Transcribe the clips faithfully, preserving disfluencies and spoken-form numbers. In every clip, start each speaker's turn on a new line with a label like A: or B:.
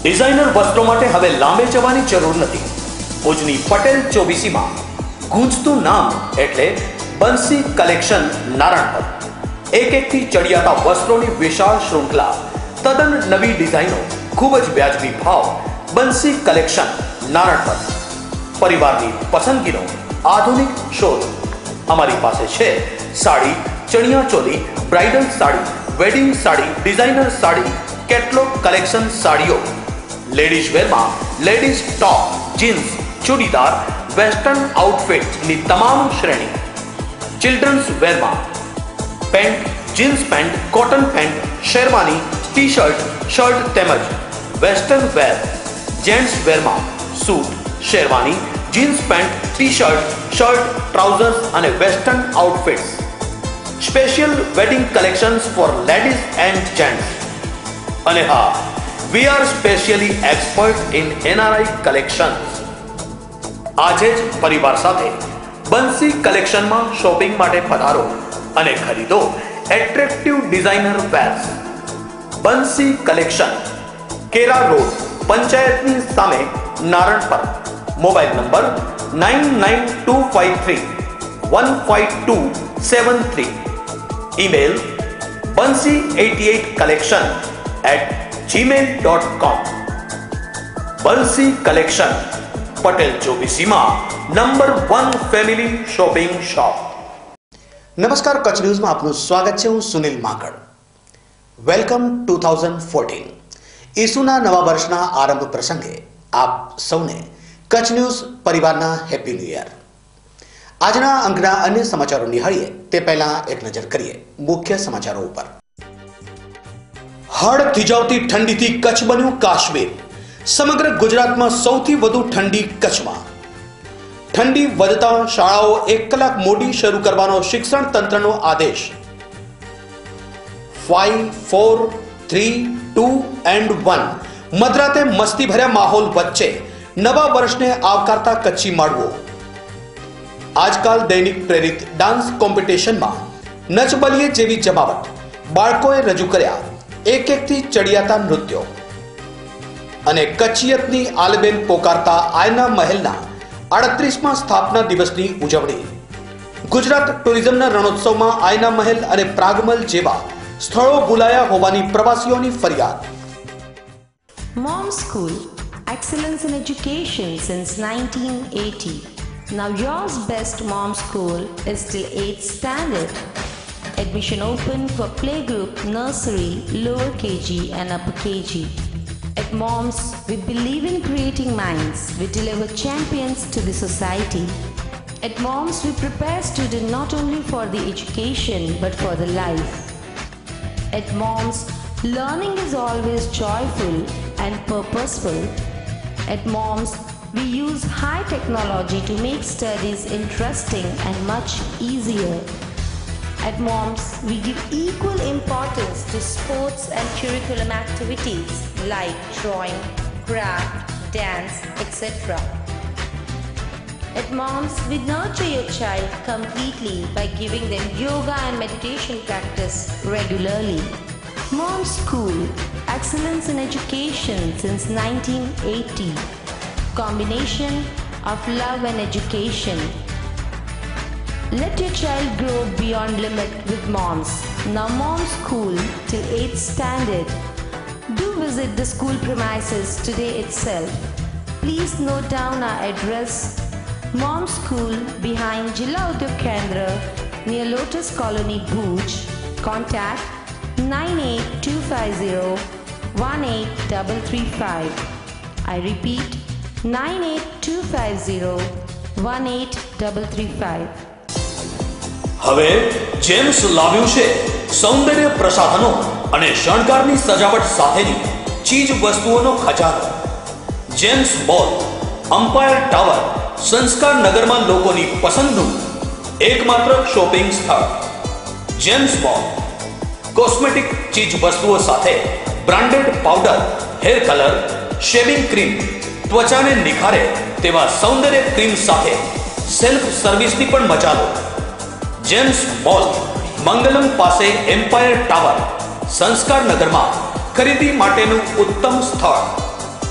A: Designer वस्त्रों माटे हवे लांबे जवानी जरूर नहीं। भुजनी पटेल चौबीसी में गूंजतु नाम एटले बंसी कलेक्शन नारायणपुर। एक एक थी चढ़ियाता वस्त्रों की विशाल श्रृंखला, तदन नवी डिजाइनो, खूब ज व्याजबी भाव। बंसी कलेक्शन नारायणपुर परिवार की पसंदगीनो आधुनिक शोध। अमारी पासे छे sari, chaniya choli, bridal sari, wedding sari, designer sari, catalogue collection साड़ियों, लेडीज वेर में ladies top, jeans, churidar, western outfit नी तमाम श्रेणी। चिल्ड्रन्स वेर में pant, jeans pant, cotton pant, sherwani, T shirt, shirt तेमज वेस्टर्न वेर। जेंट्स वेर में suit, sherwani, jeans pant, T shirt, shirt, trousers और western outfits. Special wedding collections for ladies and gents. अने हाँ, we are specially expert in NRI collections. आज ज परिवार साथे बंसी कलेक्शन में शॉपिंग माटे पधारो अने खरीदो attractive designer wears. Bansi collection, Kera road, पंचायतनी सामे, Narayanpur. Mobile number nine nine two five three one five two seven three. Email Bansi eighty eight collection at Gmail dot com. Bansi collection Patel चौबीसी में number one family shopping shop.
B: नमस्कार, Kutch news में आपનું સ્વાગત છે। હું Sunil Makad. Welcome to thousand fourteen. ઈસુના નવા વર્ષના આરંભ પ્રસંગે આપ સૌને કચ્છ ન્યૂઝ પરિવારના હેપી ન્યૂ યર। આજના અંકના અન્ય સમાચારો નિહાળીએ તે પહેલા એક નજર કરીએ મુખ્ય સમાચારો ઉપર। હળ થીજાવતી ઠંડીથી કચ્છ બન્યું કાશ્મીર। સમગ્ર ગુજરાતમાં સૌથી વધુ ઠંડી કચ્છમાં। ठंडी વધતા શાળાઓ એક કલાક મોડી શરૂ કરવાનો શિક્ષણ તંત્રનો આદેશ। Five four three two and one मधराते मस्ती भर्या माहौल वच्चे नवा वर्ष ने आवकारता कच्ची माळवो। आजकाल दैनिक प्रेरित डांस कॉम्पिटिशन में नच बलिए जेवी जमावट बाळकोए रजू कर्या एक एक थी चढ़ियाता नृत्यों अने कच्चियतनी आलबेल पोकारता आयना महलना अड़तीसमा स्थापना दिवसनी उजवणी। गुजरात टूरिज्मना रणोत्सव में आयना महल और प्रागमल जेवा स्थलों बुलाया होवानी प्रवासीओनी फरियाद।
C: Mom School, excellence in education since nineteen eighty. Now yours best Mom School is till eighth standard. Admission open for playgroup, nursery, lower K G and upper K G. At Moms, we believe in creating minds. We deliver champions to the society. At Moms, we prepare students not only for the education but for the life. At Moms, learning is always joyful and purposeful. At Moms, we use high technology to make studies interesting and much easier. At Moms, we give equal importance to sports and curriculum activities like drawing, craft, dance, et cetera. At Moms, we nurture your child completely by giving them yoga and meditation practice regularly. Mom School, excellence in education since nineteen eighty. Combination of love and education. Let your child grow beyond limit with Moms. Now Mom School till eighth standard. Do visit the school premises today itself. Please note down our address. Mom School behind Jilla Udyog Kendra near Lotus Colony, Bhuj. Contact nine eight two five zero one eight three three five. I repeat nine eight two five zero one eight three three five.
A: હવે Gems લાવ્યું છે સૌંદર્ય પ્રસાધનો અને શણગારની સજાવટ સાથેની ચીજ વસ્તુઓનો ખજાનો। જેમ્સ મોલ, અમ્પાયર ટાવર, સંસ્કાર નગરમાં લોકોની પસંદનું એકમાત્ર શોપિંગ સ્થળ। જેમ્સ મોલ કોસ્મેટિક ચીજ વસ્તુઓ સાથે branded powder, hair colour, shaving cream, ત્વચાને નિખારે તેવા સૌંદર્ય ક્રીમ સાથે સેલ્ફ સર્વિસની પણ મજા લો। જેમ્સ મોલ મંગલમ પાસે એમ્પાયર ટાવર, સંસ્કાર નગરમાં ખરીદી માટેનું ઉત્તમ સ્થળ।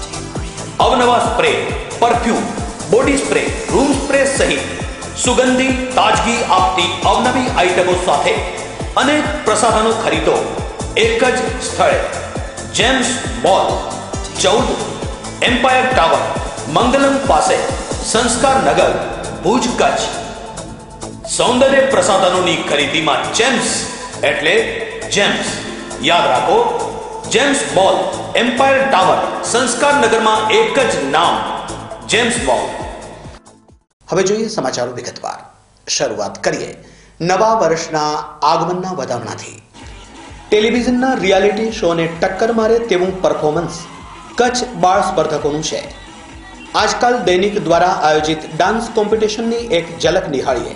A: અવનવા spray, perfume, body spray, room spray સહિત સુગંધી તાજગી આપતી અવનવી આઇટમો સાથે અનેક પ્રસાધનો ખરીદો એક જ સ્થળે. જેમ્સ મોલ, ચૌદ, એમ્પાયર ટાવર, મંગલમ પાસે, સંસ્કાર નગર, ભુજ, કચ્છ. સૌંદર્ય પ્રસાધનોની ખરીદીમાં જેમ્સ એટલે જેમ્સ. યાદ રાખો, જેમ્સ મોલ, એમ્પાયર ટાવર, સંસ્કાર નગરમાં એક જ નામ, જેમ્સ મોલ.
B: હવે જોઈએ સમાચારો વિગતવાર. શરૂઆત કરીએ નવા વર્ષના આગમનના વધામણાથી. ટેલિવિઝનના રિયાલિટી શોને ટક્કર મારે તેવું પરફોર્મન્સ કચ્છ બાળ સ્પર્ધકોનું છે. આજકાલ દૈનિક દ્વારા આયોજિત ડાન્સ કોમ્પિટિશનની એક ઝલક નિહાળીએ.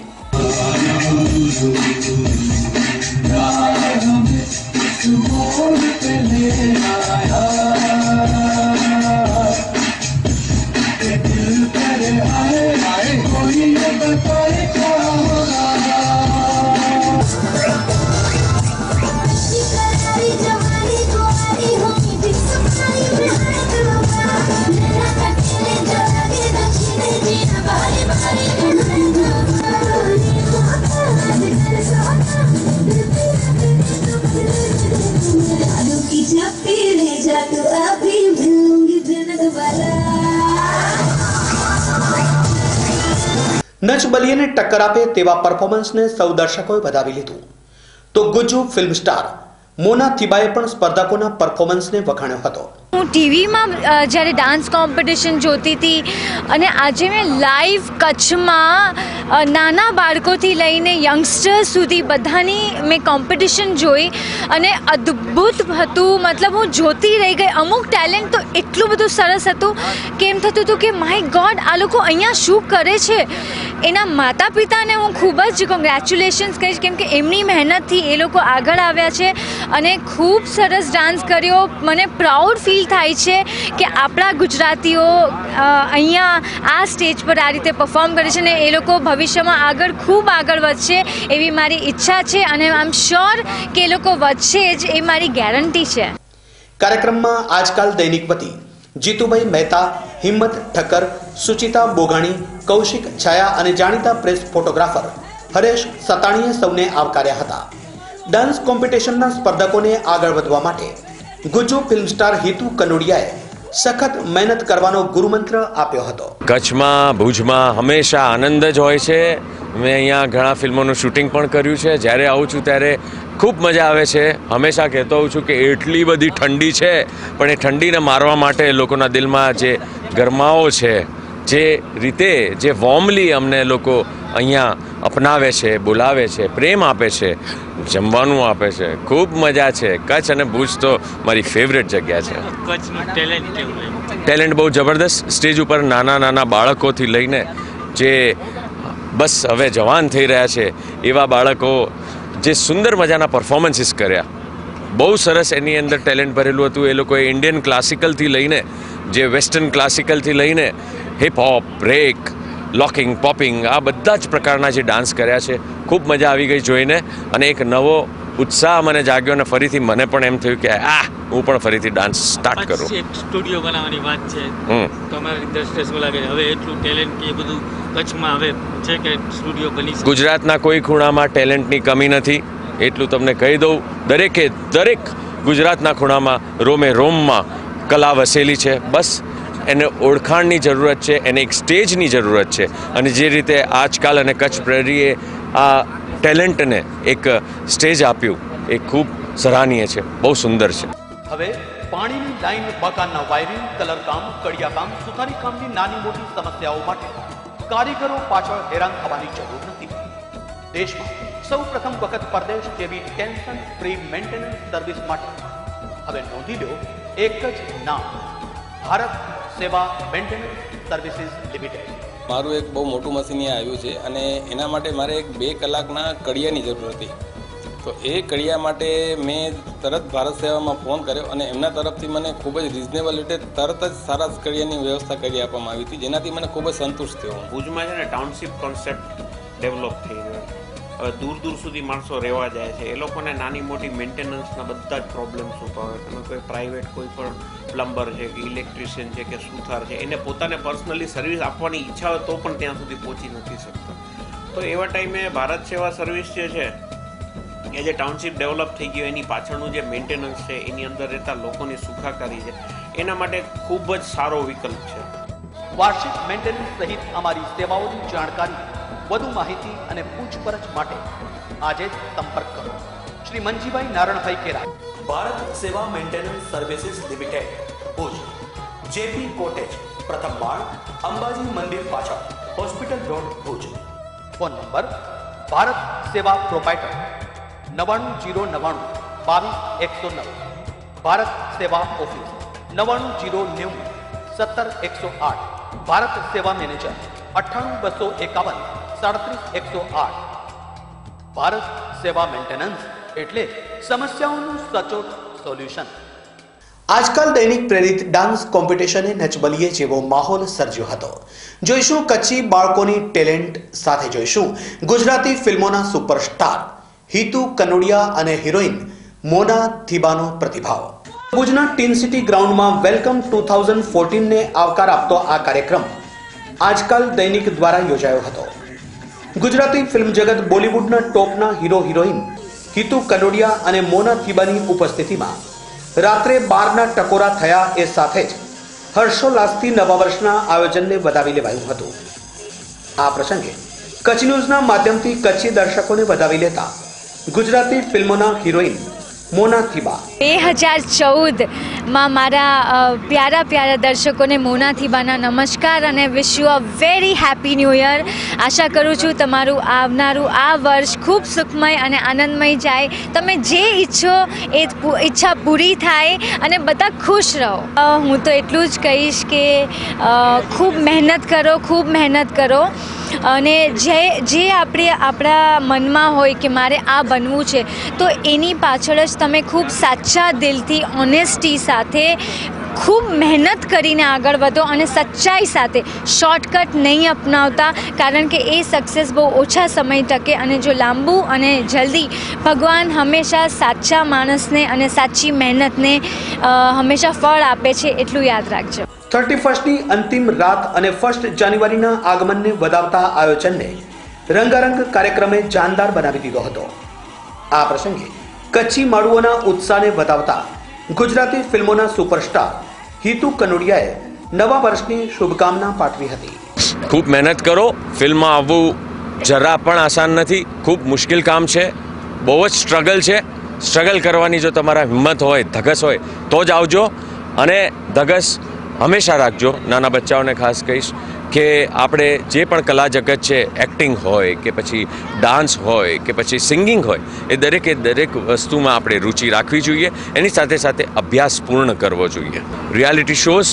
B: નચ બલિયને ટક્કર આપે તેવા પરફોર્મન્સને સૌ દર્શકોએ વધાવી લીધું. તો ગુજ્જુ ફિલ્મ સ્ટાર મોના થીબાએ પણ સ્પર્ધકોના પરફોર્મન્સને વખાણ્યો હતો.
D: હું ટીવીમાં જ્યારે ડાન્સ કોમ્પિટિશન જોતી હતી અને આજે મેં લાઈવ કચ્છમાં નાના બાળકોથી લઈને યંગસ્ટર્સ સુધી બધાની મેં કોમ્પિટિશન જોઈ અને અદ્ભુત હતું. મતલબ હું જોતી રહી ગઈ. અમુક ટેલેન્ટ તો એટલું બધું સરસ હતું કે એમ થતું હતું કે માય ગોડ, આ લોકો અહીંયા શું કરે છે. એના માતા પિતાને હું ખૂબ જ કોંગ્રેચ્યુલેશન્સ કહીશ, કેમ કે એમની મહેનતથી એ લોકો આગળ આવ્યા છે અને ખૂબ સરસ ડાન્સ કર્યો. મને પ્રાઉડ ફીલ થાય છે કે આપણા ગુજરાતીઓ અહીંયા આ સ્ટેજ પર આ રીતે પરફોર્મ કરે છે અને એ લોકો ભવિષ્યમાં આગળ ખૂબ આગળ વધશે એવી મારી ઈચ્છા છે અને આઈ એમ શ્યોર કે એ લોકો વધશે જ, એ મારી ગેરંટી છે.
B: કાર્યક્રમમાં આજકાલ દૈનિક વતી જીતુભાઈ મહેતા, હિંમત ઠક્કર, સુચિતા બોગાણી, કૌશિક છાયા અને જાણીતા પ્રેસ ફોટોગ્રાફર હરેશ સતાણીએ સૌને આવકાર્યા હતા. ડાન્સ કોમ્પિટિશનના સ્પર્ધકોને આગળ વધવા માટે ગુજ્જુ ફિલ્મ સ્ટાર હિતુ કનોડિયાએ સખત મહેનત કરવાનો ગુરુમંત્ર આપ્યો હતો.
E: કચ્છમાં, ભુજમાં હંમેશા આનંદ જ હોય છે. મેં અહીંયા ઘણા ફિલ્મોનું શૂટિંગ પણ કર્યું છે. જ્યારે આવું છું ત્યારે ખૂબ મજા આવે છે. હંમેશા કહેતો હોઉં છું કે એટલી બધી ઠંડી છે, પણ એ ઠંડીને મારવા માટે લોકોના દિલમાં જે ગરમાવો છે, જે રીતે જે વોર્મલી અમને લોકો અહીંયા અપનાવે છે, બોલાવે છે, પ્રેમ આપે છે, જમવાનું આપે છે, ખૂબ મજા છે. કચ્છ અને ભુજ તો મારી ફેવરેટ જગ્યા છે.
F: કચ્છનું ટેલેન્ટ કેવું?
E: ટેલેન્ટ બહુ જબરદસ્ત. સ્ટેજ ઉપર નાના નાના બાળકોથી લઈને જે બસ હવે જવાન થઈ રહ્યા છે એવા બાળકો જે સુંદર મજાના પરફોર્મન્સીસ કર્યા. બહુ સરસ એની અંદર ટેલેન્ટ ભરેલું હતું. એ લોકોએ ઇન્ડિયન ક્લાસિકલથી લઈને જે વેસ્ટર્ન ક્લાસિકલથી લઈને હિપહોપ, બ્રેક, લોકિંગ, પોપિંગ, આ બધા જ પ્રકારના જે ડાન્સ કર્યા છે. ખૂબ મજા આવી ગઈ જોઈને અને એક નવો ઉત્સાહ મને જાગ્યો અને ફરીથી મને પણ એમ થયું કે આ હું પણ ફરીથી ડાન્સ સ્ટાર્ટ કરું.
F: એક સ્ટુડિયો બનાવવાની વાત છે તમારી દ્રષ્ટિએ લાગે હવે એટલું ટેલેન્ટ કે બધું કચ્છમાં હવે છે કે સ્ટુડિયો બની શકે?
E: ગુજરાતના કોઈ ખૂણામાં ટેલેન્ટની કમી નથી, એટલું તમને કહી દઉં. દરેકે દરેક ગુજરાતના ખૂણામાં રોમે રોમમાં કલા વસેલી છે. બસ એને ઓળખાણની જરૂરત છે, એને એક સ્ટેજની જરૂરત છે અને જે રીતે આજકાલ અને કચ્છ પ્રેરીએ આ ટેલેન્ટને એક સ્ટેજ આપ્યું એ ખૂબ સરાહનીય છે, બહુ સુંદર છે.
A: હવે પાણીની લાઈન, મકાનના વાયરિંગ, કલર કામ, કડિયા કામ, સુથારી કામની નાની મોટી સમસ્યાઓ માટે કારીગરો પાછળ હેરાન થવાની જરૂર નથી. દેશમાં સૌ પ્રથમ વખત પરદેશ જેવી ટેન્શન ફ્રી મેન્ટેનન્સ સર્વિસ માટે હવે નોંધી લો એક જ નામ, Bharat Seva maintenance services limited.
G: મારું એક બહુ મોટું મશીન અહીંયા આવ્યું છે અને એના માટે મારે એક બે કલાકના કડિયાની જરૂર હતી. તો એ કડિયા માટે મેં તરત ભારત સેવામાં ફોન કર્યો અને એમના તરફથી મને ખૂબ જ રિઝનેબલ રીતે તરત જ સારા કડિયાની વ્યવસ્થા કરી આપવામાં આવી હતી, જેનાથી મને ખૂબ જ સંતુષ્ટ થયો.
H: ભુજમાં છે ને ટાઉનશીપ કોન્સેપ્ટ ડેવલપ થઈ રહ્યો દૂર દૂર સુધી માણસો રહેવા જાય છે, એ લોકોને નાની મોટી મેન્ટેનન્સના બધા જ પ્રોબ્લેમ્સ ઊભા હોય. તમે કોઈ પ્રાઇવેટ કોઈ પણ પ્લમ્બર છે કે ઇલેક્ટ્રિશિયન છે કે સુથાર છે, એને પોતાને પર્સનલી સર્વિસ આપવાની ઈચ્છા હોય તો પણ ત્યાં સુધી પહોંચી નથી શકતા. તો એવા ટાઈમે ભારત સેવા સર્વિસ જે છે એ જે ટાઉનશીપ ડેવલપ થઈ ગયો એની પાછળનું જે મેન્ટેનન્સ છે, એની અંદર રહેતા લોકોની સુખાકારી છે, એના માટે ખૂબ જ સારો વિકલ્પ છે.
B: વાર્ષિક મેન્ટેનન્સ સહિત અમારી સેવાઓની જાણકારી, વધુ માહિતી અને પૂછપરછ માટે આજે જ સંપર્ક કરો Shri Manjibhai Naranbhai Kera,
A: Bharat Seva maintenance services limited, Bhuj, JP cottage, પ્રથમ માળ, અંબાજી મંદિર પાછળ, hospital road, Bhuj.
B: Phone number Bharat Seva proprietor નવાણું જીરો નવાણું બાવીસ એકસો નવ, ભારત સેવા ઓફિસ નવાણું જીરો નેવું સત્તર એકસો આઠ, ભારત સેવા મેનેજર અઠ્ઠાણું બસો એકાવન સાડત્રીસ એકસો આઠ. ભારત સેવા મેન્ટેનન્સ એટલે સમસ્યાઓનું સચોટ સોલ્યુશન. આજકાલ દૈનિક પ્રેરિત ડાન્સ કોમ્પિટિશને નચબલીએ જેવો માહોલ સર્જ્યો હતો. જોઈશું કચ્છી બાળકોની ટેલેન્ટ, સાથે જોઈશું ગુજરાતી ફિલ્મોના સુપરસ્ટાર હિતુ કનોડિયા અને હિરોઈન મોના થીબાનો પ્રતિભાવ. ભુજના ટીન સિટી ગ્રાઉન્ડમાં વેલકમ ટુ થાઉઝન્ડ ફોર્ટીન ને આવકાર આપતો આ કાર્યક્રમ આજકાલ દૈનિક દ્વારા યોજાયો હતો. ગુજરાતી ફિલ્મ જગત બોલિવૂડના ટોપના હીરો હિરોઈન હિતુ કનોડિયા અને મોના થીબાની ઉપસ્થિતિમાં રાત્રે બારના ટકોરા થયા. એ સાથે જ હર્ષોલ્લાસથી નવા વર્ષના આયોજનને વધાવી લેવાયું હતું. આ પ્રસંગે કચ્છ ન્યૂઝના માધ્યમથી કચ્છી દર્શકોને વધાવી લેતા ગુજરાતી ફિલ્મોના હિરોઈન મોના થીબા.
D: બે હજાર ચૌદમાં મારા પ્યારા પ્યારા દર્શકોને મોના થીબાના નમસ્કાર અને wish you a very happy new year. આશા કરું છું તમારું આવનારું આ વર્ષ ખૂબ સુખમય અને આનંદમય જાય. તમે જે ઈચ્છો એ ઈચ્છા પૂરી થાય અને બધા ખુશ રહો. હું તો એટલું જ કહીશ કે ખૂબ મહેનત કરો, ખૂબ મહેનત કરો અને જે જે આપણે આપણા મનમાં હોય કે મારે આ બનવું છે, તો એની પાછળ જ તમે ખૂબ સાચા દિલથી, ઓનેસ્ટી સાથે ખૂબ મહેનત કરીને આગળ વધો અને સચ્ચાઈ સાથે, શોર્ટકટ નહીં અપનાવતા, કારણ કે એ સક્સેસ બહુ ઓછા સમય ટકે અને જો લાંબુ અને જલ્દી, ભગવાન હંમેશા સાચા માણસને અને સાચી મહેનતને હંમેશા ફળ આપે છે, એટલું યાદ રાખજો.
B: થર્ટી ફર્સ્ટની અંતિમ રાત અને ફર્સ્ટ જાન્યુઆરીના આગમનને વધાવતા આયોજનને રંગારંગ કાર્યક્રમે જાનદાર બનાવી દીધો હતો. આ પ્રસંગે કચ્છી માળુઓના ઉત્સાહને વધાવતા ગુજરાતી ફિલ્મોના સુપરસ્ટાર હિતુ કનોડિયાએ નવા વર્ષની શુભકામના પાઠવી હતી.
E: ખૂબ મહેનત કરો. ફિલ્મમાં આવવું જરા પણ આસાન નથી, ખૂબ મુશ્કેલ કામ છે, બહુ જ સ્ટ્રગલ છે. સ્ટ્રગલ કરવાની જો તમારા હિંમત હોય, ધગસ હોય તો જ આવજો અને ધગસ હંમેશા રાખજો. નાના બચ્ચાઓને ખાસ કહીશ કે આપણે જે પણ કલા જગત છે, એક્ટિંગ હોય કે પછી ડાન્સ હોય કે પછી સિંગિંગ હોય, એ દરેકે દરેક વસ્તુમાં આપણે રુચિ રાખવી જોઈએ. એની સાથે સાથે અભ્યાસ પૂર્ણ કરવો જોઈએ. રિયાલિટી શોઝ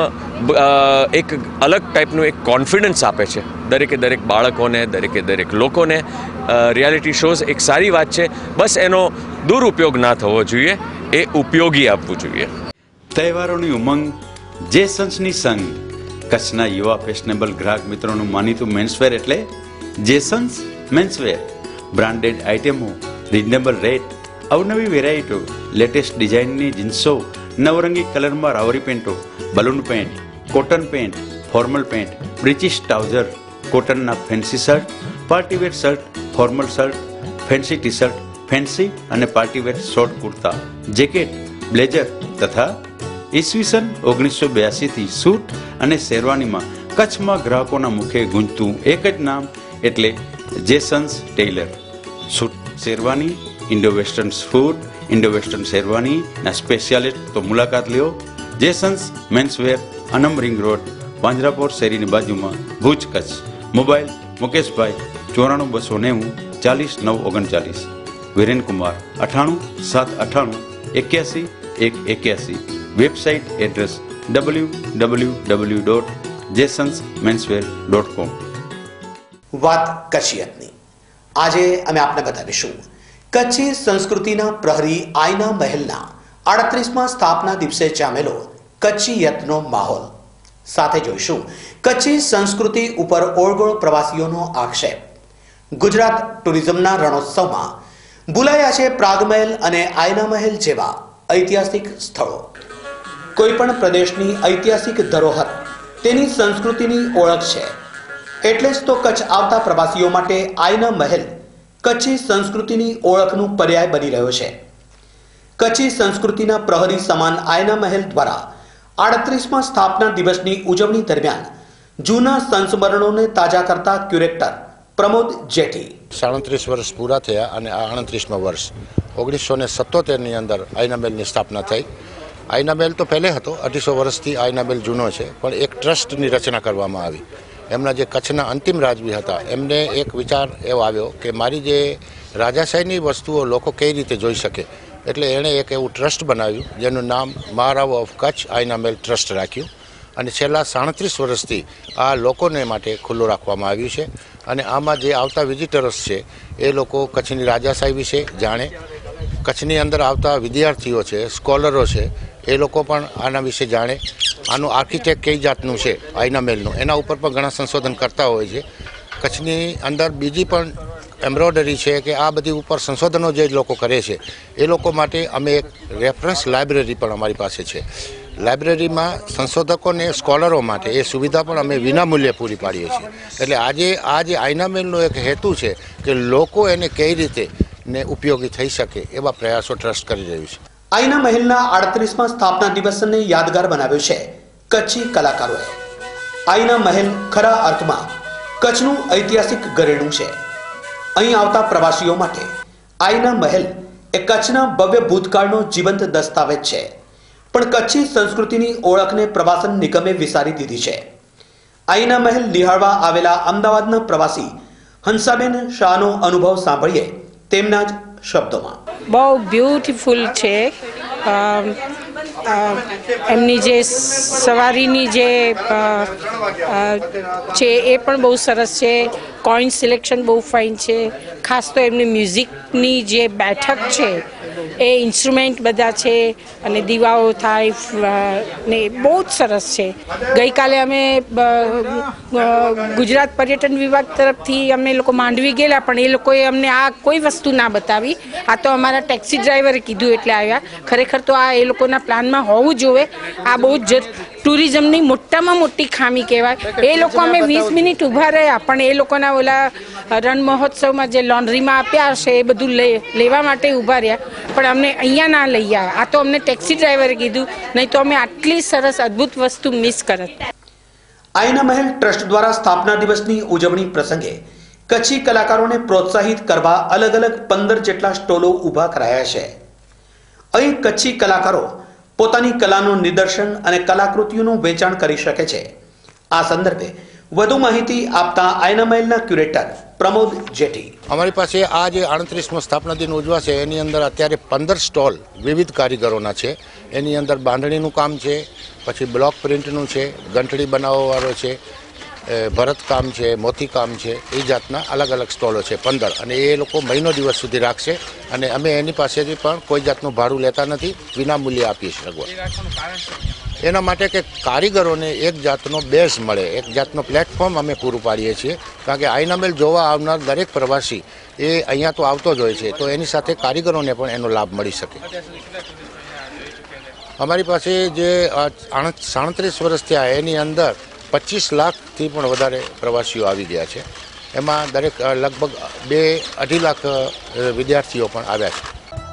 E: પણ એક અલગ ટાઈપનું એક કોન્ફિડન્સ આપે છે દરેકે દરેક બાળકોને, દરેકે દરેક લોકોને. રિયાલિટી શોઝ એક સારી વાત છે, બસ એનો દુરુપયોગ ના થવો જોઈએ, એ ઉપયોગી આપવું જોઈએ.
I: તહેવારોની ઉમંગ, જેસન્સની સંગ, કચ્છના યુવા ફેશનેબલ ગ્રાહક મિત્રોનું માનીતું મેન્સવેર એટલે જેસન્સ મેન્સવેર. બ્રાન્ડેડ આઇટમો, રિઝનેબલ રેટ, અવનવી વેરાયટીઓ, લેટેસ્ટ ડિઝાઇનની જીન્સો, નવરંગી કલરમાં રાવરી પેન્ટો, balloon pant, cotton pant, formal pant, British trouser, કોટનના fancy shirt, partywear shirt, formal shirt, fancy T shirt, fancy અને partywear short kurta, jacket, blazer તથા ઈસવીસન ઓગણીસો બ્યાસીથી સૂટ અને શેરવાનીમાં કચ્છમાં ગ્રાહકોના મુખે ગુંજતું એક જ નામ એટલે Jasons tailor. Suit, sherwani, Indo western suit, Indo western શેરવાનીના સ્પેશિયાલિસ્ટ તો મુલાકાત લ્યો. Jasons menswear, Anam ring road, પાંજરાપોર શેરીની બાજુમાં, ભુજ, કચ્છ. મોબાઈલ મુકેશભાઈ ચોરાણું બસો નેવું ચાલીસ નવ ઓગણચાલીસ. વિરેનકુમાર અઠાણું સાત અઠાણું એક્યાસી એક એક્યાસી. Website address W W W dot Jasons menswear dot com.
B: વાત કચ્છિયતની. આજે અમે આપને બતાવીશું કચ્છી સંસ્કૃતિના પ્રહરી આઈના મહેલના આડત્રીસમાં સ્થાપના દિવસે જામેલો કચ્છિયતનો માહોલ. સાથે જોઈશું કચ્છી સંસ્કૃતિ ઉપર ઓળગોળ પ્રવાસીઓનો આક્ષેપ. ગુજરાત ટુરિઝમના રણોત્સવમાં ભૂલાયા છે પ્રાગમહેલ અને આયના મહેલ જેવા ઐતિહાસિક સ્થળો. કોઈ પણ પ્રદેશની ઐતિહાસિક ધરોહર તેની સંસ્કૃતિની ઓળખ છે. એટલે જ તો કચ્છ આવતા પ્રવાસીઓ માટે આયના મહેલ કચ્છી સંસ્કૃતિની ઓળખનું પર્યાય બની રહ્યો છે. કચ્છી સંસ્કૃતિના પ્રહરી સમાન આયના મહેલ દ્વારા આડત્રીસમાં સ્થાપના દિવસની ઉજવણી દરમિયાન જૂના સંસ્મરણોને તાજા કરતા ક્યુરેટર પ્રમોદ જેઠી.
J: સાડત્રીસ વર્ષ પૂરા થયા અને આ આડત્રીસમાં વર્ષ ઓગણીસો ને સત્તોતેરની અંદર આયના મહેલની સ્થાપના થઈ. આયના મહેલ તો પહેલે હતો, અઢીસો વર્ષથી આયના મહેલ જૂનો છે, પણ એક ટ્રસ્ટની રચના કરવામાં આવી. એમના જે કચ્છના અંતિમ રાજવી હતા એમને એક વિચાર એવો આવ્યો કે મારી જે રાજાશાહીની વસ્તુઓ લોકો કઈ રીતે જોઈ શકે, એટલે એણે એક એવું ટ્રસ્ટ બનાવ્યું જેનું નામ મહારાવ ઓફ કચ્છ આયના મહેલ ટ્રસ્ટ રાખ્યું. અને છેલ્લા સાડત્રીસ વર્ષથી આ લોકોને માટે ખુલ્લું રાખવામાં આવ્યું છે. અને આમાં જે આવતા વિઝિટર્સ છે એ લોકો કચ્છની રાજાશાહી વિશે જાણે. કચ્છની અંદર આવતા વિદ્યાર્થીઓ છે, સ્કોલરો છે, એ લોકો પણ આના વિશે જાણે. આનું આર્કિટેક્ટ કઈ જાતનું છે આયના મહેલનું, એના ઉપર પણ ઘણા સંશોધન કરતા હોય છે. કચ્છની અંદર બીજી પણ એમ્બ્રોઇડરી છે કે આ બધી ઉપર સંશોધનો જે લોકો કરે છે એ લોકો માટે અમે એક રેફરન્સ લાઇબ્રેરી પણ અમારી પાસે છે. લાઇબ્રેરીમાં સંશોધકોને સ્કોલરો માટે એ સુવિધા પણ અમે વિનામૂલ્યે પૂરી પાડીએ છીએ. એટલે આજે આ જે આયના મહેલનો એક હેતુ છે કે લોકો એને કઈ રીતે ને ઉપયોગી થઈ શકે એવા પ્રયાસો ટ્રસ્ટ કરી રહ્યું છે.
B: આયના મહેલના આડત્રીસમાં સ્થાપના દિવસને યાદગાર બનાવ્યો છે કચ્છી કલાકારોએ. આયના મહેલ ખરા અર્થમાં કચ્છનું ઐતિહાસિક ઘરેણું છે. અહીં આવતા પ્રવાસીઓ માટે આયના મહેલ એ કચ્છના ભવ્ય ભૂતકાળનો જીવંત દસ્તાવેજ છે. પણ કચ્છી સંસ્કૃતિની ઓળખને પ્રવાસન નિગમે વિસારી દીધી છે. આયના મહેલ નિહાળવા આવેલા અમદાવાદના પ્રવાસી હંસાબેન શાહનો અનુભવ સાંભળીએ તેમના જ શબ્દોમાં.
K: બહુ બ્યુટીફુલ છે. એમની જે સવારીની જે છે એ પણ બહુ સરસ છે. કોઈન સિલેક્શન બહુ ફાઇન છે. ખાસ તો એમની મ્યુઝિકની જે બેઠક છે એ ઇન્સ્ટ્રુમેન્ટ બધા છે અને દીવાઓ થાય ને બહુ જ સરસ છે. ગઈકાલે અમે ગુજરાત પર્યટન વિભાગ તરફથી અમે લોકો માંડવી ગયેલા, પણ એ લોકોએ અમને આ કોઈ વસ્તુ ના બતાવી. આ તો અમારા ટેક્સી ડ્રાઈવરે કીધું એટલે આવ્યા. ખરેખર તો આ એ લોકોના પ્લાનમાં હોવું જોઈએ. આ બહુ જ ટુરિઝમની મોટામાં મોટી ખામી કહેવાય. એ લોકો અમે વીસ મિનિટ ઊભા રહ્યા, પણ એ લોકોના ઓલા રણ મહોત્સવમાં જે લોન્ડ્રીમાં આપ્યા હશે એ બધું લેવા માટે ઊભા રહ્યા, પણ અમને અહીંયા ના લઈ આવ્યા. આ તો અમને ટેક્સી ડ્રાઈવરે કીધું, નહીં તો અમે આટલી સરસ અદ્ભુત વસ્તુ મિસ કરત.
B: આયના મહેલ ટ્રસ્ટ દ્વારા સ્થાપના દિવસની ઉજવણી પ્રસંગે કચ્છી કલાકારોને પ્રોત્સાહિત કરવા અલગ અલગ પંદર જેટલા સ્ટોલો ઊભા કરાયા છે. અહીં કચ્છી કલાકારો પોતાની કલાનું નિદર્શન અને કલાકૃતિઓનું વેચાણ કરી શકે છે. આ સંદર્ભે વધુ માહિતી આપતા આયના મહેલના ક્યુરેટર પ્રમોદ જેઠી.
J: અમારી પાસે આ જે આડત્રીસમો સ્થાપના દિન ઉજવાશે એની અંદર અત્યારે પંદર સ્ટોલ વિવિધ કારીગરોના છે. એની અંદર બાંધણીનું કામ છે, પછી બ્લોક પ્રિન્ટનું છે, ગંઠડી બનાવવાવાળો છે, ભરતકામ છે, મોતીકામ છે, એ જાતના અલગ અલગ સ્ટોલો છે પંદર. અને એ લોકો મહિનો દિવસ સુધી રાખશે અને અમે એની પાસેથી પણ કોઈ જાતનું ભાડું લેતા નથી, વિનામૂલ્યે આપીએ છીએ સગવડ. એના માટે કે કારીગરોને એક જાતનો બેઝ મળે, એક જાતનો પ્લેટફોર્મ અમે પૂરું પાડીએ છીએ. કારણ કે આયના મહેલ જોવા આવનાર દરેક પ્રવાસી એ અહીંયા તો આવતો જ હોય છે, તો એની સાથે કારીગરોને પણ એનો લાભ મળી શકે. અમારી પાસે જે સાડત્રીસ વર્ષ થયા એની અંદર પચીસ લાખથી પણ વધારે પ્રવાસીઓ આવી ગયા છે. એમાં દરેક લગભગ બે અઢી લાખ વિદ્યાર્થીઓ પણ આવ્યા છે.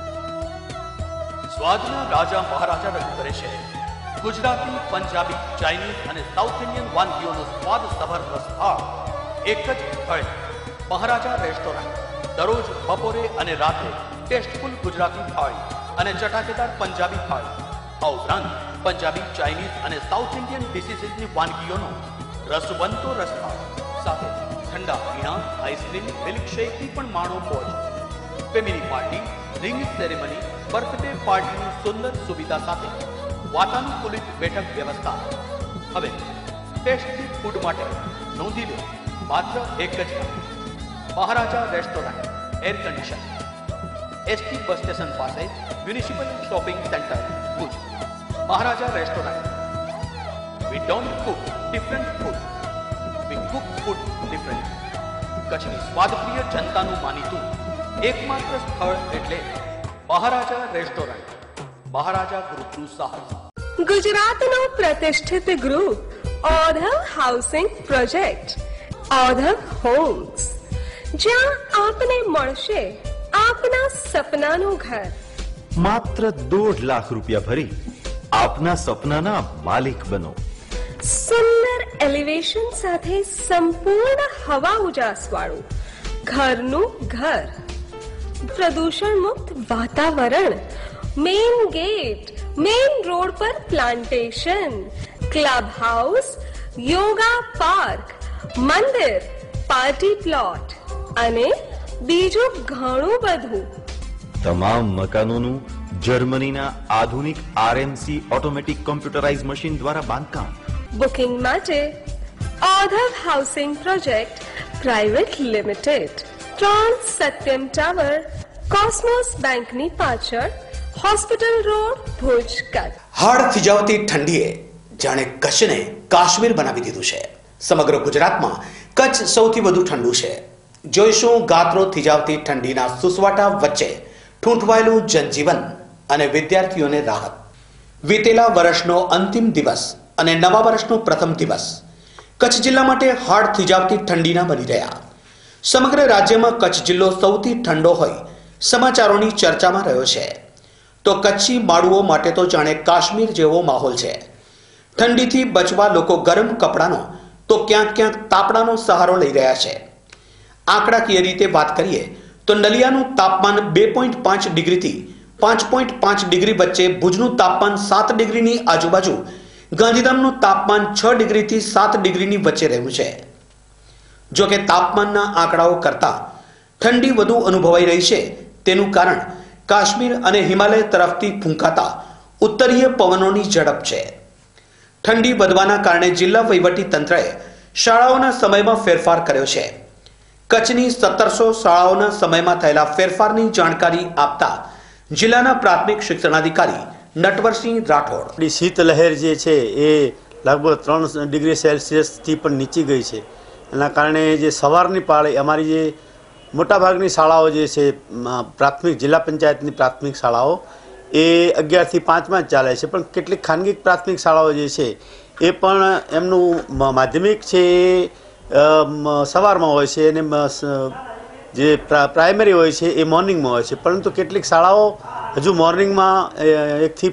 A: સ્વાદના રાજા મહારાજા રજૂ કરે છે ગુજરાતી, પંજાબી, ચાઇનીઝ અને સાઉથ ઇન્ડિયન વાનગીઓનો સ્વાદ સભર રસથાળ એક જ સ્થળે મહારાજા રેસ્ટોરન્ટ. દરરોજ બપોરે અને રાત્રે ટેસ્ટફુલ ગુજરાતી થાળી અને ચટાકેદાર પંજાબી થાળી, આ ઉપરાંત પંજાબી, ચાઇનીઝ અને સાઉથ ઇન્ડિયન ડિશિસની વાનગીઓનો રસવંતો રસથાળ સાથે ઠંડા પીણા, આઈસ્ક્રીમ, મિલ્કશેકની પણ માણો મોજ. Family party, ring ceremony, birthday પાર્ટીની સુંદર સુવિધા સાથે વાતાનુકૂલિત બેઠક વ્યવસ્થા. હવે ટેસ્ટી ફૂડ માટે નોંધી લો માત્ર એક જ નામ, Maharaja restaurant, air condition, ST bus station પાસે, municipal shopping centre, Bhuj. Maharaja restaurant. We don't cook different food. We cook food different. કચ્છની સ્વાદપ્રિય જનતાનું માનીતું એકમાત્ર સ્થળ એટલે મહારાજા રેસ્ટોરન્ટ, મહારાજા ગ્રુપનું સાહસ.
L: ગુજરાતનું પ્રતિષ્ઠિત group Odhav housing project, Odhav homes, જ્યાં આપને મળશે આપના સપનાનું ઘર.
M: માત્ર દોઢ લાખ રૂપિયા ભરી આપના સપનાના માલિક બનો.
L: સુંદર એલિવેશન સાથે સંપૂર્ણ હવા ઉજાસ વાળું ઘરનું ઘર, પ્રદૂષણ મુક્ત વાતાવરણ, મેઇન ગેટ, મેઇન રોડ પર plantation, club house, yoga park, મંદિર, પાર્ટી પ્લોટ અને બીજું ઘણું બધું.
M: તમામ મકાનોનું જર્મનીના આધુનિક આરએમસી ઓટોમેટિક કોમ્પ્યુટરાઇઝ મશીન દ્વારા બાંધકામ.
L: બુકિંગ માટે Odhav housing project private limited, ત્રણ સત્યમ ટાવર, કોસ્મોસ બેંકની પાછળ, હોસ્પિટલ રોડ, ભુજ, કચ્છ.
B: હાડ થીજાવતી ઠંડીએ જાણે કચ્છને કાશ્મીર બનાવી દીધું છે. સમગ્ર ગુજરાતમાં કચ્છ સૌથી વધુ ઠંડુ છે. જોઈશું ગાત્રો થીજાવતી ઠંડીના સુસવાટા વચ્ચે ઠૂંઠવાયેલું જનજીવન અને વિદ્યાર્થીઓને રાહત. વીતેલા વર્ષનો અંતિમ દિવસ અને નવા વર્ષનો પ્રથમ દિવસ કચ્છ જિલ્લા માટે હાડ થીજાવતી ઠંડીના બની રહ્યા. સમગ્ર રાજ્યમાં કચ્છ જિલ્લો સૌથી ઠંડો હોય સમાચારોની ચર્ચામાં રહ્યો છે, તો કચ્છી માળુઓ માટે તો જાણે કાશ્મીર જેવો માહોલ છે. ઠંડીથી બચવા લોકો ગરમ કપડાનો તો ક્યાંક ક્યાંક તાપણાનો સહારો લઈ રહ્યા છે. આંકડાકીય રીતે વાત કરીએ તો નલિયાનું તાપમાન બે પોઈન્ટ પાંચ ડિગ્રીથી પાંચ પોઈન્ટ પાંચ ડિગ્રી વચ્ચે, ભુજનું તાપમાન સાત ડિગ્રીની આજુબાજુ, ગાંધીધામનું તાપમાન છ ડિગ્રીથી સાત ડિગ્રીની વચ્ચે રહ્યું છે. જો કે તાપમાનના આંકડાઓ કરતાં ઠંડી વધુ અનુભવાઈ રહી છે. તેનું કારણ કાશ્મીર અને હિમાલય તરફથી ફૂંકાતા ઉત્તરીય પવનોની ઝડપ છે. ઠંડી વધવાના કારણે જિલ્લા વહીવટી તંત્રએ શાળાઓના સમયમાં ફેરફાર કર્યો છે. કચ્છની સત્તરસો શાળાઓના સમયમાં થયેલા ફેરફારની જાણકારી આપતા જિલ્લાના પ્રાથમિક શિક્ષણાધિકારી નટવરસિંહ રાઠોડ.
N: શીત લહેર જે છે એ લગભગ ત્રણ ડિગ્રી સેલ્સિયસથી પણ નીચી ગઈ છે. એના કારણે જે સવારની પાળી અમારી જે મોટાભાગની શાળાઓ જે છે પ્રાથમિક જિલ્લા પંચાયતની પ્રાથમિક શાળાઓ એ અગિયારથી પાંચમાં જ ચાલે છે, પણ કેટલીક ખાનગી પ્રાથમિક શાળાઓ જે છે એ પણ એમનું માધ્યમિક છે એ સવારમાં હોય છે અને જે પ્રાઇમરી હોય છે એ મોર્નિંગમાં હોય છે. પરંતુ કેટલીક શાળાઓ હજુ મોર્નિંગમાં એકથી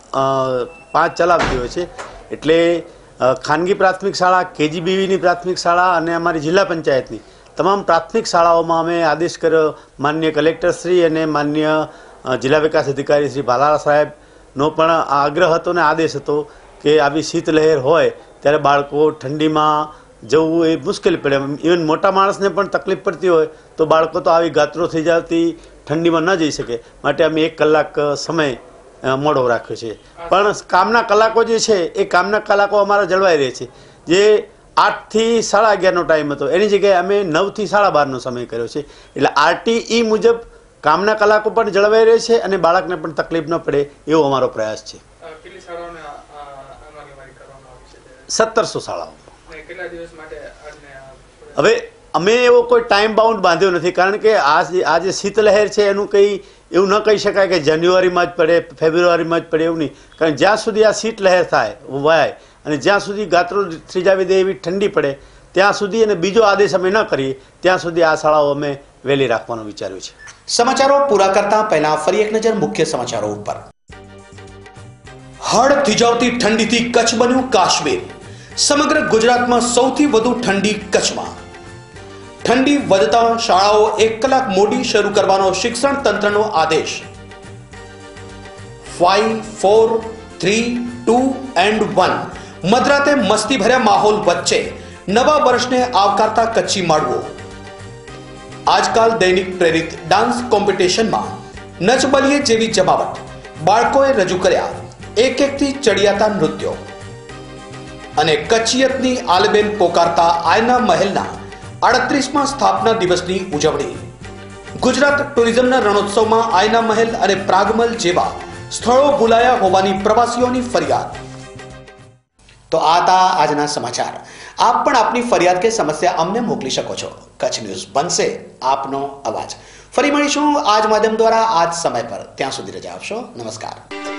N: પાંચ ચલાવતી હોય છે. એટલે ખાનગી પ્રાથમિક શાળા, કેજીબીવીની પ્રાથમિક શાળા અને અમારી જિલ્લા પંચાયતની તમામ પ્રાથમિક શાળાઓમાં અમે આદેશ કર્યો. માનનીય કલેક્ટર શ્રી અને માનનીય જિલ્લા વિકાસ અધિકારી શ્રી ભાલાળા સાહેબનો પણ આગ્રહ હતો ને આદેશ હતો કે આવી શીત લહેર હોય ત્યારે બાળકો ઠંડીમાં જવું એ મુશ્કેલી પડે. ઇવન મોટા માણસને પણ તકલીફ પડતી હોય તો બાળકો તો આવી ગાત્રો થઈ જતી ઠંડીમાં ન જઈ શકે. માટે અમે એક કલાક સમય મોડો રાખ્યો છે. પણ કામના કલાકો જે છે એ કામના કલાકો અમારા જળવાઈ રહે છે. જે આઠથી સાડા અગિયારનો ટાઈમ હતો એની જગ્યાએ અમે નવથી સાડા બારનો સમય કર્યો છે. એટલે આરટીઈ મુજબ કામના કલાકો પણ જળવાઈ રહે છે અને બાળકને પણ તકલીફ ન પડે એવો અમારો પ્રયાસ છે. સત્તરસો શાળાઓ. હવે અમે એવો કોઈ ટાઈમ બાઉન્ડ બાંધ્યો નથી, કારણ કે આ આ જે શીતલહેર છે એનું કંઈ એવું ન કહી શકાય કે જાન્યુઆરીમાં જ પડે, ફેબ્રુઆરીમાં જ પડે, એવું નહીં. કારણ જ્યાં સુધી આ શીતલહેર થાય વાય અને જ્યાં સુધી ગાત્રો થીજાવી દે એવી ઠંડી પડે ત્યાં સુધી, અને બીજો આદેશ અમે ન કરીએ ત્યાં સુધી આ શાળાઓ અમે વહેલી રાખવાનું વિચાર્યું છે.
B: સમાચારો પૂરા કરતા પહેલા ફરી એક નજર મુખ્ય સમાચારો ઉપર. હળ થીજાવતી ઠંડીથી કચ્છ બન્યું કાશ્મીર. સમગ્ર ગુજરાતમાં સૌથી વધુ ઠંડી કચ્છમાં. ઠંડી વધતા શાળાઓ એક કલાક મોડી શરૂ કરવાનો શિક્ષણ તંત્રનો આદેશ. Five four three two and one મધરાતે મસ્તી ભર્યા માહોલ વચ્ચે નવા વર્ષને આવકારતા કચ્છી માળવો. આજકાલ દૈનિક પ્રેરિત ડાન્સ કોમ્પિટિશનમાં નચબલીએ જેવી જમાવટ બાળકોએ રજૂ કર્યા એક એકથી ચડિયાતા નૃત્યો. અને કચ્છિયતની આલબેલ પોકારતા આયના મહેલના આડત્રીસમાં સ્થાપના દિવસની ઉજવણી. ગુજરાત ટુરિઝમના રણોત્સવમાં આયના મહેલ અને પ્રાગમલ જેવા સ્થળો ભૂલાયા હોવાની પ્રવાસીઓની ફરિયાદ. તો આ હતા આજના સમાચાર. આપ પણ આપની ફરિયાદ કે સમસ્યા અમને મોકલી શકો છો. કચ્છ ન્યૂઝ બનશે આપનો અવાજ. ફરી મળીશું આજ માધ્યમ દ્વારા આજ સમય પર. ત્યાં સુધી રજા આપશો. નમસ્કાર.